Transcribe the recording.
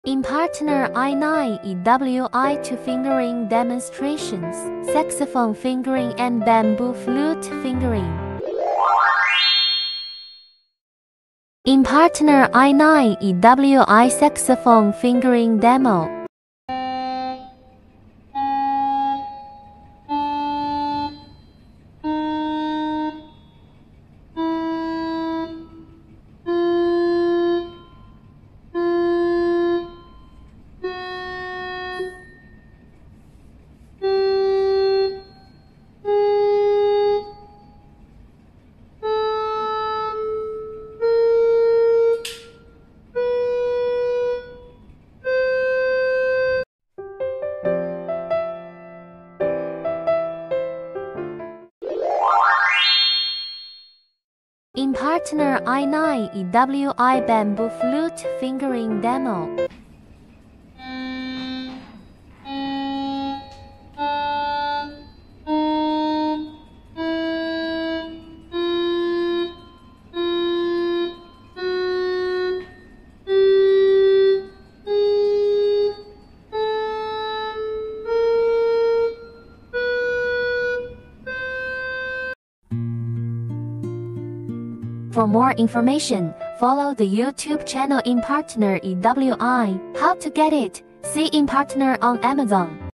INGPARTNER i9 EWI 2 fingering demonstrations, saxophone fingering and bamboo flute fingering. INGPARTNER i9 EWI saxophone fingering demo. INGPARTNER i9 EWI bamboo flute fingering demo. For more information, follow the YouTube channel INGPARTNER EWI. How to get it? See INGPARTNER on Amazon.